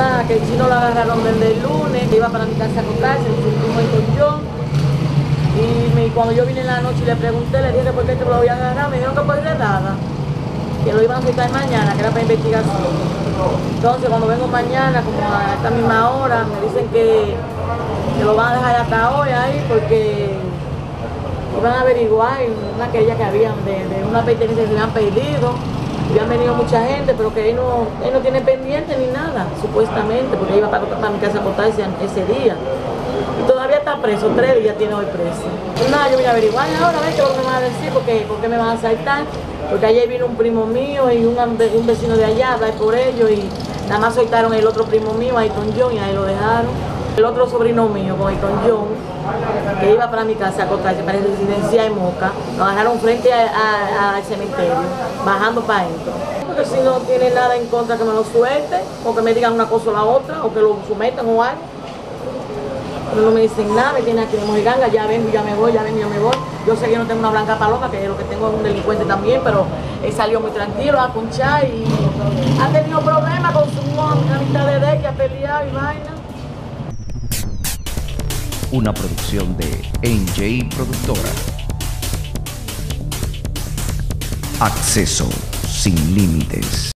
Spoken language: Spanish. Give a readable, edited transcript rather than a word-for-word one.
Nada, que el chino lo agarraron desde el lunes, que iba para mi casa a acostarse, me sentí muy colchón. Y cuando yo vine en la noche y le pregunté, le dije que por qué te lo habían agarrado, me dijeron que por redada, que lo iban a citar mañana, que era para investigación. Entonces cuando vengo mañana, como a esta misma hora, me dicen que lo van a dejar hasta hoy ahí porque iban a averiguar una querella que habían de una pertenencia que se habían perdido. Habían venido mucha gente, pero que él no tiene pendiente ni nada, supuestamente, porque iba para mi casa a acostarse ese día. Y todavía está preso, 3 días tiene hoy preso. Nada, yo voy a averiguar ahora, a ver qué es lo que me van a decir, porque me van a asaltar. Porque ayer vino un primo mío y un vecino de allá a hablar por ellos y nada más soltaron el otro primo mío, Ayton John, y ahí lo dejaron. El otro sobrino mío, con Ayton John, que iba para mi casa a acostarse, para residencia en Moca, lo agarraron frente al cementerio, bajando para adentro. Porque si no tiene nada en contra que me lo suelte, o que me digan una cosa o la otra, o que lo sometan o algo. Pero no me dicen nada, me tienen aquí de mojiganga, ya vengo y ya me voy, ya vengo y ya me voy. Yo sé que no tengo una blanca paloma, que lo que tengo es un delincuente también, pero él salió muy tranquilo a conchar y ha tenido problemas con su amistad de él, que ha peleado y vaina. Una producción de NJ Productora. Acceso sin límites.